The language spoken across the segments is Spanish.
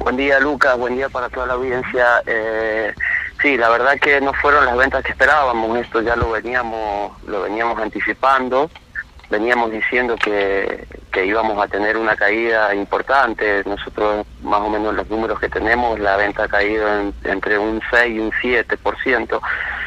Buen día, Lucas, buen día para toda la audiencia. Sí, la verdad que no fueron las ventas que esperábamos, esto ya lo veníamos anticipando, veníamos diciendo que íbamos a tener una caída importante. Nosotros, más o menos los números que tenemos, la venta ha caído entre un 6 y un 7%.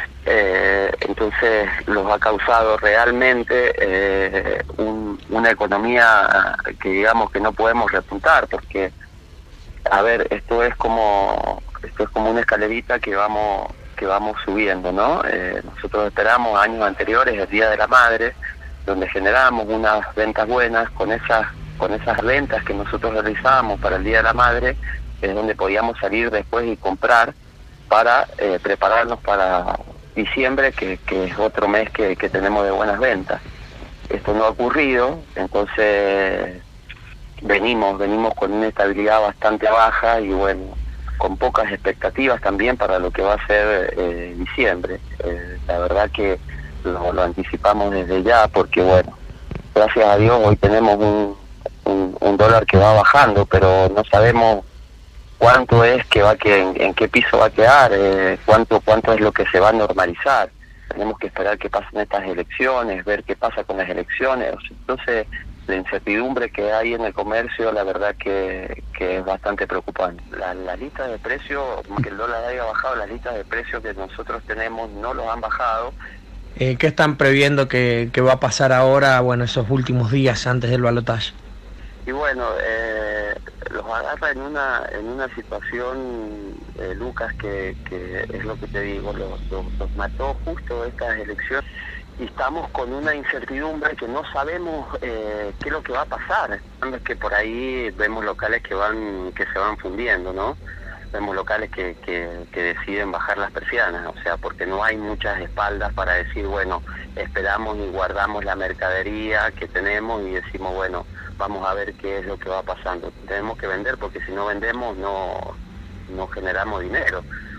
Entonces los ha causado realmente una economía que digamos que no podemos repuntar, porque a ver, esto es como una escalerita que vamos subiendo, ¿no? Nosotros esperamos años anteriores, el Día de la Madre, donde generamos unas ventas buenas. Con esas ventas que nosotros realizábamos para el Día de la Madre, es donde podíamos salir después y comprar para prepararnos para diciembre, que es otro mes que tenemos de buenas ventas. Esto no ha ocurrido, entonces venimos con una estabilidad bastante baja y bueno, con pocas expectativas también para lo que va a ser diciembre. La verdad que lo anticipamos desde ya, porque bueno, gracias a Dios hoy tenemos un dólar que va bajando, pero no sabemos cuánto es en qué piso va a quedar, cuánto es lo que se va a normalizar. Tenemos que esperar que pasen estas elecciones, ver qué pasa con las elecciones. Entonces, la incertidumbre que hay en el comercio, la verdad que es bastante preocupante. La lista de precios, que el dólar haya bajado, las listas de precios que nosotros tenemos no los han bajado. ¿Qué están previendo que va a pasar ahora, bueno, esos últimos días antes del balotaje? Y bueno, los agarra en una situación, Lucas, que es lo que te digo, los mató justo estas elecciones, y estamos con una incertidumbre que no sabemos qué es lo que va a pasar. Es que por ahí vemos locales que se van fundiendo, ¿no? Vemos locales que deciden bajar las persianas, o sea, porque no hay muchas espaldas para decir, bueno, esperamos y guardamos la mercadería que tenemos y decimos, bueno, vamos a ver qué es lo que va pasando. Tenemos que vender, porque si no vendemos no generamos dinero.